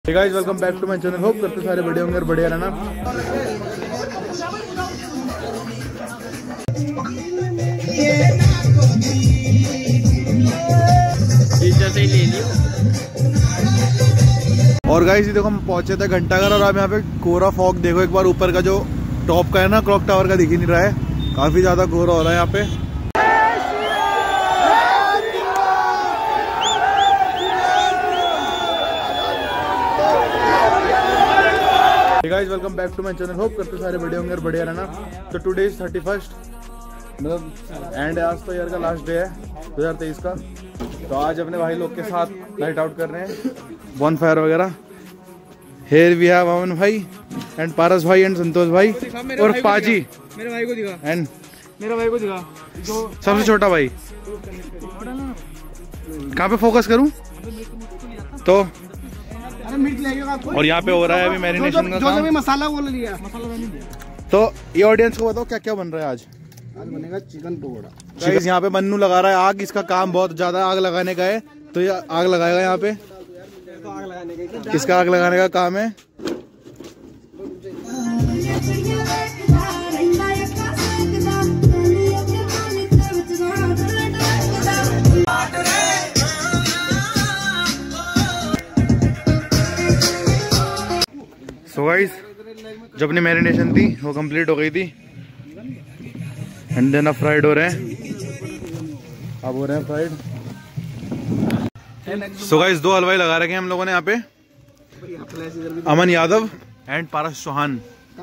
Hey guys, welcome back to my channel. Hope करते सारे बढ़िया होंगे और बढ़िया रहना। और गाइस ये देखो हम पहुंचे थे घंटाघर और अब यहाँ पे कोहरा फॉग देखो एक बार ऊपर का जो टॉप का है ना क्लॉक टावर का दिख ही नहीं रहा है, काफी ज्यादा कोहरा हो रहा है यहाँ पे। Hey guys, welcome back to my channel. Hope करते सारे बढ़िया होंगे और बढ़िया रहना। तो टुडे इज 31st, मतलब एंड आज तो ईयर का लास्ट डे है 2023 का। तो आज अपने भाई लोग के साथ नाइट आउट कर रहे हैं, बॉन फायर वगैरह। हेयर वी हैव अमन भाई एंड पारस भाई एंड संतोष भाई और पाजी। मेरे भाई को दिखा एंड मेरा भाई को दिखा जो सबसे छोटा भाई। कहाँ पे फोकस करूँ तो? और यहाँ पे हो रहा है अभी मैरिनेशन का काम। जो मसाला वो ले लिया तो ये ऑडियंस को बताओ क्या क्या बन रहा है आज? आज बनेगा चिकन पकौड़ा। गाइस यहाँ पे मन्नू लगा रहा है आग, इसका काम बहुत ज्यादा आग लगाने का है, तो ये आग लगाएगा यहाँ पे। इसका आग लगाने का काम है। सो गाइस जो अपनी मैरिनेशन थी वो कंप्लीट हो गई थी एंड देन अब फ्राइड हो रहे हैं, अब हो रहे हैं फ्राइड। सो गाइस दो हलवाई लगा रखे हैं हम लोगों ने यहाँ पे, अमन यादव एंड पारस चौहान।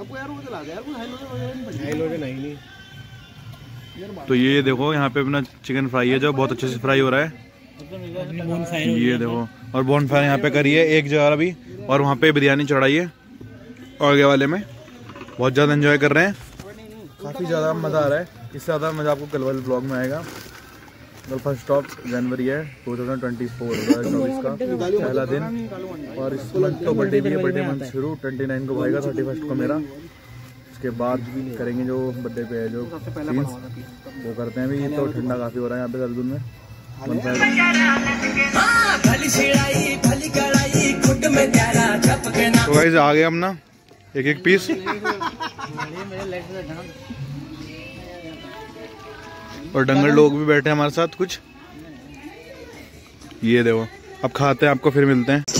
तो ये देखो यहाँ पे अपना चिकन फ्राई है जो बहुत अच्छे से फ्राई हो रहा है। ये देखो और बॉन फायर यहाँ पे करी है एक जगह अभी, और वहाँ पे बिरयानी चढ़ाई है आगे वाले में। बहुत ज़्यादा एंजॉय कर रहे हैं, काफ़ी ज़्यादा मज़ा आ रहा है। इससे ज़्यादा मज़ा आपको कल वाले ब्लॉग में आएगा। कल फर्स्ट स्टॉप जनवरी है 2024 का पहला दिन, और इस मंथ तो बर्थडे भी है, बर्थडे मंथ शुरू 29 को भाई का, 31 को मेरा। उसके बाद करेंगे जो बर्थडे पे है जो सीन्स वो करते हैं। अभी तो ठंडा काफ़ी हो रहा है यहाँ पे देहरादून में। तो गाइस आ गए हम ना एक एक पीस, और डंगर लोग भी बैठे हैं हमारे साथ कुछ। ये देखो अब खाते हैं, आपको फिर मिलते हैं।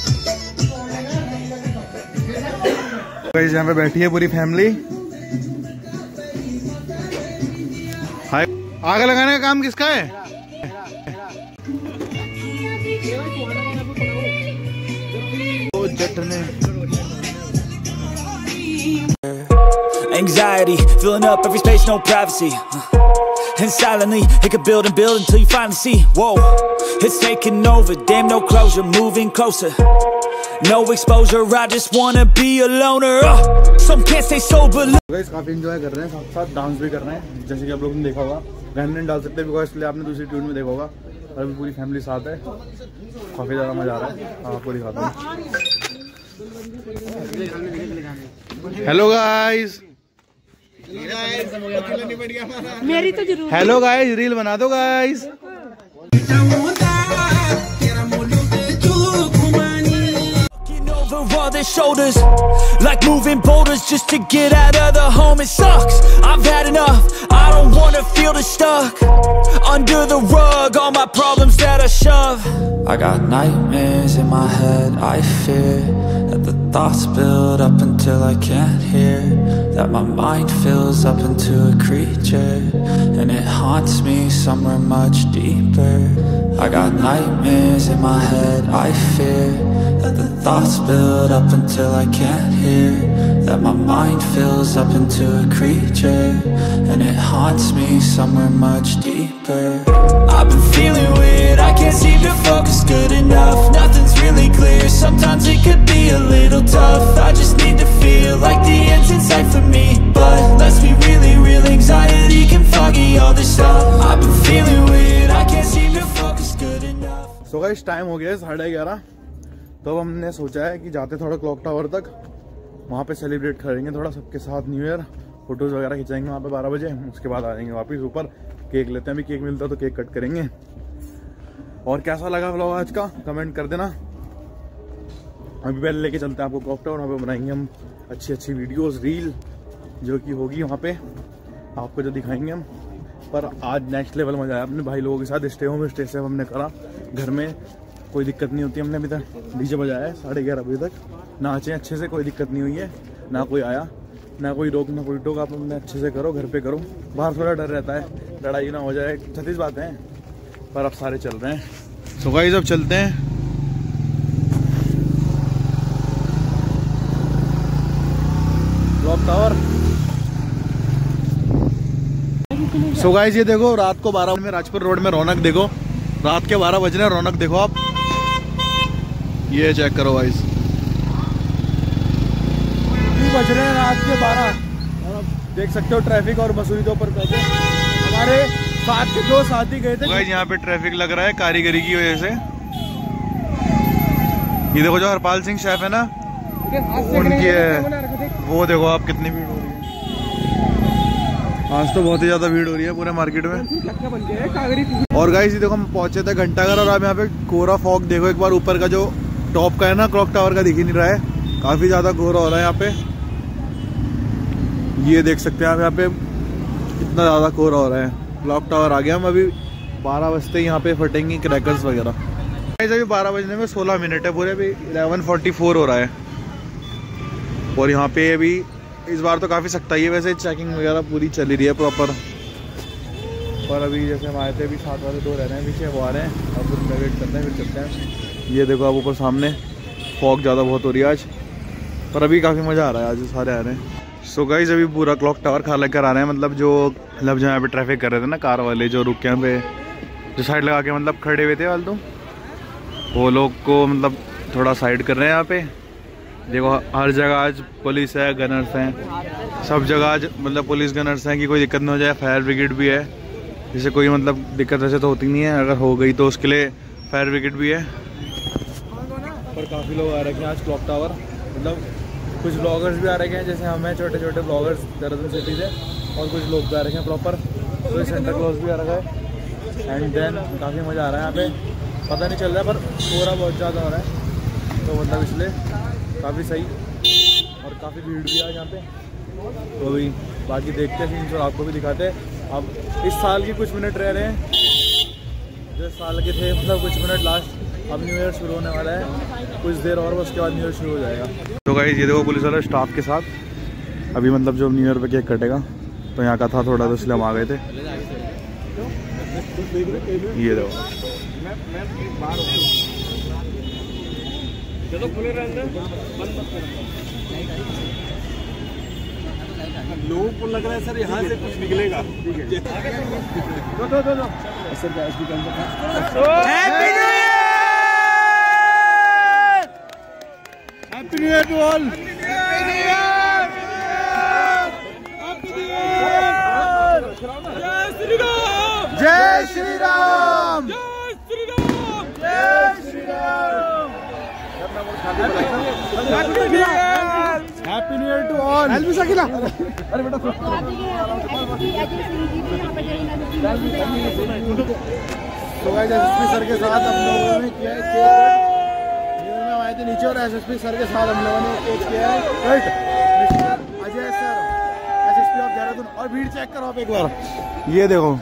गाइस यहाँ पे बैठी है पूरी फैमिली। हाय, आग लगाने का काम किसका है? Anxiety, filling up every space, no privacy. And silently, it could build and build until you finally see. Whoa, it's taking over, damn no closure, moving closer. No exposure, I just wanna be a loner. Some can't stay sober. Guys काफी enjoy कर रहे हैं, साथ साथ dance भी कर रहे हैं, जैसे कि आप लोगों ने देखा होगा। गाने नहीं डाल सकते बिकॉज इसलिए आपने दूसरी ट्यून में देखा होगा। और अभी पूरी फैमिली साथ है, काफी ज्यादा मजा आ रहा है। आपको दिखाता हूँ। हेलो गाइस, मेरी तो जरूर। हेलो गाइस, रील बना दो guys. Over all their shoulders, like moving boulders just to get out of the home. It sucks, I've had enough, I don't wanna feel the stuck under the rug, all my problems that I shove. I got nightmares in my head, I fear that the thoughts build up until I can't hear, that my mind fills up into a creature, and it haunts me somewhere much deeper. I got nightmares in my head, I fear that the thoughts build up until I can't hear, that my mind fills up into a creature, and it haunts me somewhere much deeper. I've been feeling weird, I can't seem to focus good enough, nothing's really clear, sometimes it could be a little tough. I just need to feel like the end's in sight for me, but let's be really real, anxiety can foggy all this stuff. I've been feeling weird, I can't seem to focus good enough. So guys time हो गया है 11:30, तो अब हमने सोचा है कि जाते थोड़ा क्लॉक टावर तक, वहाँ पे सेलिब्रेट करेंगे थोड़ा सबके साथ न्यू ईयर, फोटोज वगैरह खिंचाएंगे वहाँ पे 12 बजे। उसके बाद आ जाएंगे वापस ऊपर, केक लेते हैं, अभी केक मिलता है तो केक कट करेंगे। और कैसा लगा व्लॉग आज का कमेंट कर देना। अभी पहले लेके चलते हैं आपको क्लॉक टावर, वहाँ पे बनाएंगे हम अच्छी अच्छी वीडियोस रील जो कि होगी वहाँ पे, आपको जो दिखाएंगे हम। पर आज नेक्स्ट लेवल मजा आया अपने भाई लोगों के साथ। स्टे होम स्टे से हमने करा, घर में कोई दिक्कत नहीं होती। हमने अभी तक डीजे बजाया है 11:30 बजे तक, नाचे अच्छे से, कोई दिक्कत नहीं हुई है, ना कोई आया ना कोई रोक ना कोई टोक। आप अपने अच्छे से करो, घर पे करो। बाहर थोड़ा डर रहता है लड़ाई ना हो जाए, 36 बातें हैं, पर अब सारे चल रहे हैं। सो गाइस अब चलते हैं। Clock tower. सो गाइस ये देखो रात को 12 में राजपुर रोड में रौनक देखो, रात के 12 बज रहे हैं, रौनक देखो आप, ये चेक करो गाइस, बज रहे हैं रात के 12 और अब देख सकते हो ट्रैफिक और मसूरी के ऊपर कैसे हमारे साथ के 2 साथी गए थे। गाइस यहाँ पे ट्रैफिक लग रहा है कारीगरी की वजह से। ये देखो जो हरपाल सिंह शेफ है ना, उनकी है, वो देखो आप कितनी भीड़ हो रही है। आज तो बहुत ही ज्यादा भीड़ हो रही है पूरे मार्केट में। और गाइस ये देखो हम पहुंचे थे घंटाघर, और अब यहाँ पे कोहरा फॉग देखो एक बार, ऊपर का जो टॉप का है ना क्लॉक टावर का दिख ही नहीं रहा है, काफी ज्यादा कोहरा हो रहा है यहाँ पे। ये देख सकते हैं आप यहाँ पे कितना ज्यादा कोहरा हो रहा है। क्लॉक टावर आ गया, हम अभी 12 बजते यहाँ पे फटेंगे क्रैकर्स वगैरह। अभी 12 बजने में 16 मिनट है, पूरे अभी 11:44 हो रहा है। और यहाँ पे अभी इस बार तो काफ़ी सख्ताई है, वैसे चेकिंग वगैरह पूरी चली रही है प्रॉपर। पर अभी जैसे हम आए थे, अभी 7 वाले 2 रह रहे हैं पीछे, वो आ रहे हैं और फिर उनका वेट करते हैं, फिर चलते हैं। ये देखो आप ऊपर सामने फॉग ज़्यादा बहुत हो रही है आज, पर अभी काफ़ी मज़ा आ रहा है, आज सारे आ रहे हैं। सो गाइस अभी पूरा क्लॉक टावर खा लेकर आ रहे हैं, मतलब जो यहाँ पे ट्रैफिक कर रहे थे ना कार वाले, जो रुक के यहाँ पे जो साइड लगा के मतलब खड़े हुए थे फालतू, वो लोग को मतलब थोड़ा साइड कर रहे हैं यहाँ पे। देखो हर जगह आज पुलिस है, गनर्स हैं, सब जगह आज मतलब पुलिस गनर्स हैं कि कोई दिक्कत नहीं हो जाए। फायर ब्रिगेड भी है, जिससे कोई मतलब दिक्कत वैसे तो होती नहीं है, अगर हो गई तो उसके लिए फायर ब्रिगेड भी है। पर काफ़ी लोग आ रहे हैं आज क्लॉक टावर, मतलब कुछ ब्लॉगर्स भी आ रहे हैं, जैसे हमें छोटे छोटे ब्लॉगर्स देहरादून सिटी से, और कुछ लोग भी आ रहे हैं प्रॉपर, कोई सेंटर क्लॉज भी आ रहा है। एंड देन काफ़ी मज़ा आ रहा है यहाँ पे, पता नहीं चल रहा है पर कोहरा बहुत ज़्यादा हो रहा है, तो मतलब इसलिए काफ़ी सही, और काफ़ी भीड़ भी है यहाँ पे। तो अभी बाकी देखते हैं सीन्स और आपको भी दिखाते हैं। अब इस साल की कुछ मिनट रह रहे हैं, जो साल के थे मतलब कुछ मिनट लास्ट, अब न्यू ईयर शुरू होने वाला है कुछ देर और, उसके बाद न्यू ईयर शुरू हो जाएगा। तो गाइस ये देखो पुलिस वाले स्टाफ के साथ अभी मतलब जो न्यू ईयर पे केक कटेगा, तो यहाँ का था थोड़ा, तो इसलिए हम आ गए थे। ये देखो लोगों को लग रहा है सर यहाँ से कुछ निकलेगा। ठीक है happy new year to all. जय श्री राम, जय Shri Ram. Happy new year to all. अरे बेटा तो गाइस एसएसपी सर के साथ हम लोगों ने किया है, आए थे नीचे और एसएसपी सर के साथ हम लोगों ने केक किया है। Mister Ajay sir, SSP of Dehradun. और भीड़ चेक करो आप एक बार, ये देखो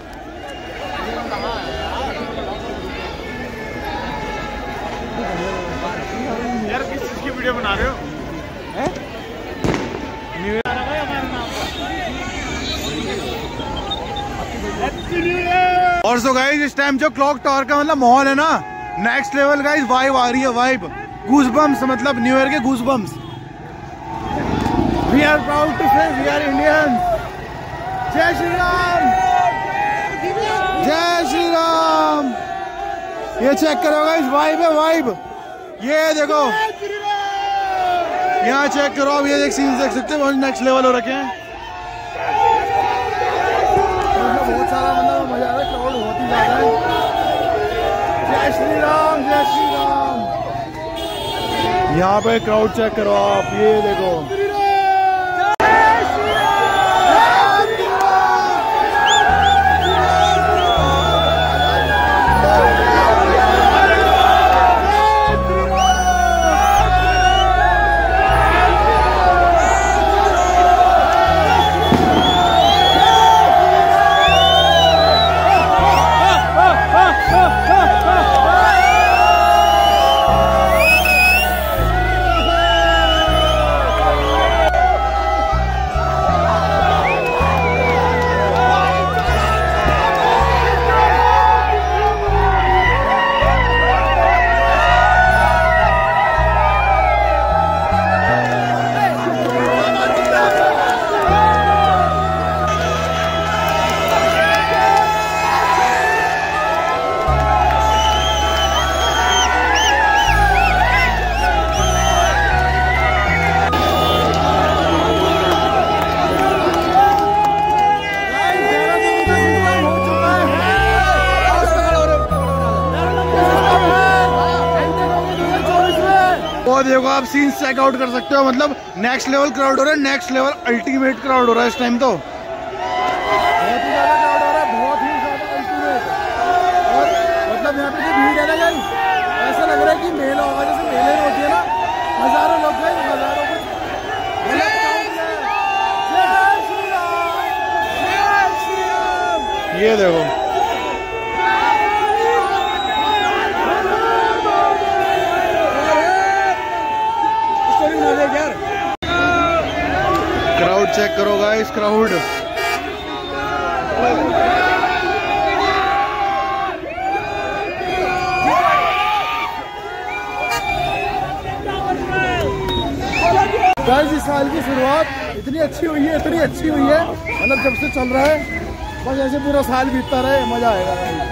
यार किस चीज की वीडियो बना रहे हो? और सो गाइस इस टाइम जो क्लॉक टावर का मतलब माहौल है ना, नेक्स्ट लेवल गाइस, वाइब आ रही है, वाइब, गूज़बम्स, मतलब न्यू ईयर के goosebumps. We are proud to say we are Indians. जय श्री राम, जय श्री राम। ये चेक करो गाइस, वाइब है, वाइब। ये देखो यहाँ चेक करो आप, ये सीन देख सकते हो, नेक्स्ट लेवल हो रखे हैं। बहुत सारा मतलब मजा आ रहा है, क्राउड बहुत ही ज्यादा है। जय श्री राम, जय श्री राम। यहाँ पे क्राउड चेक करो आप, ये देखो देखो आप सीन चेक आउट कर सकते हो, मतलब नेक्स्ट लेवल क्राउड हो रहा है, नेक्स्ट लेवल अल्टीमेट क्राउड हो रहा है इस टाइम तो। बहुत ही ज्यादा क्राउड हो रहा है, बहुत ही ज्यादा अल्टीमेट। और मतलब यहाँ पे जो भीड़ है ना यार, ऐसा लग रहा है कि मेला होगा, जैसे मेले में होती है ना, हजारों लोग गए, हजारों को। ये देखो क्राउड चेक करो गाइस, क्राउड। गाइस इस साल की शुरुआत इतनी अच्छी हुई है, इतनी अच्छी हुई है, मतलब जब से चल रहा है बस ऐसे पूरा साल बीतता रहे, मजा आएगा।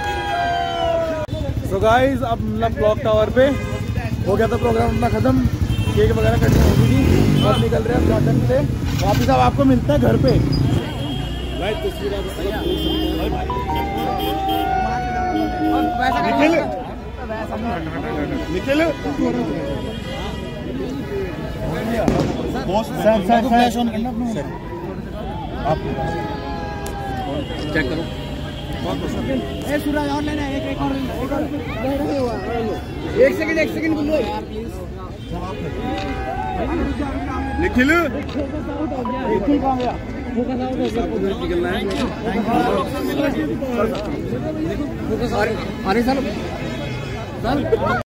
तो गाइस अब मतलब क्लॉक टावर पे हो गया था प्रोग्राम अपना खत्म, केक वगैरह कटनी होगी थी, अब निकल रहे हैं गार्डन से वापिस। अब आपको मिलता है घर पे। निखिल चेक करो। और लेना है, एक सेकंड बोलो निखिल। निखिल कहाँ गया? निकलना है।